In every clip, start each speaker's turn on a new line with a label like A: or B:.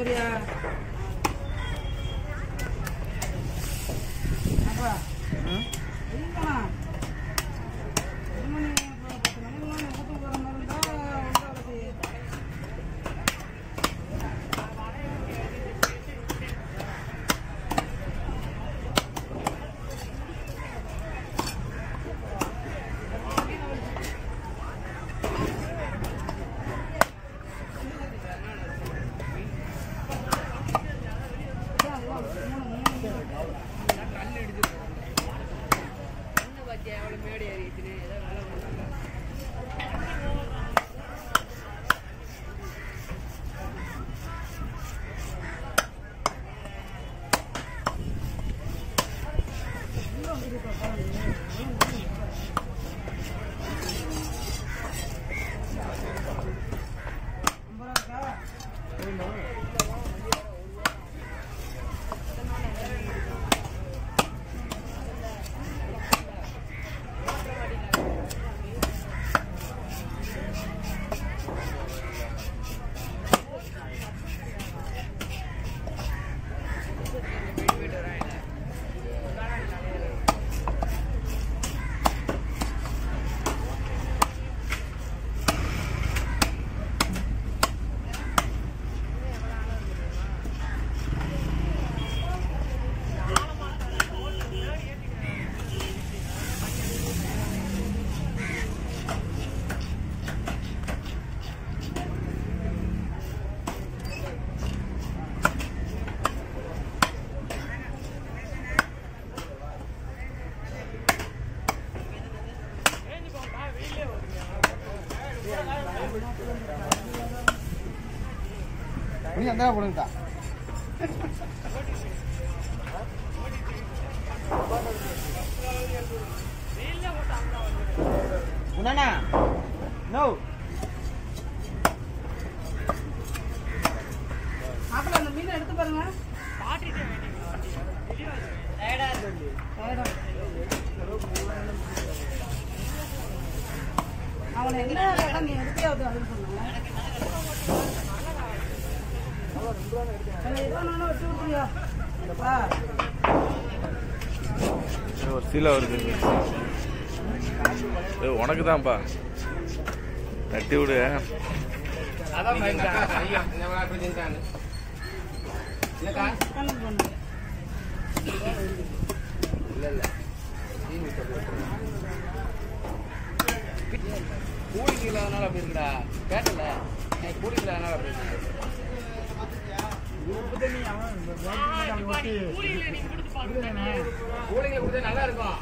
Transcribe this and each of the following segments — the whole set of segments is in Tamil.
A: இல்லையா அப்பா இல்லைண்ணா
B: நீ அந்த போடுங்கக்கா உனனா நோ
A: அப்பல அந்த மீன் எடுத்து பாருங்க பாட்டிட்டே டயர்டா இருக்கு டயர்டா அவனை என்ன இடம் நீ எடுத்தியாவது அப்படின்னு சொன்னாங்க
C: ஒரு சீலை வருது உனக்கு தான்ப்பா தட்டி விடு
B: கூலிங் இல்லாதனால அப்படி இருக்குடா கேட்டல கூலிங் இல்லாதனால அப்படி இருக்கு கூலிங்ல கொடுத்தா நல்லா இருக்கும்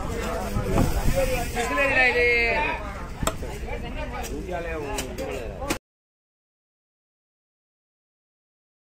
B: இது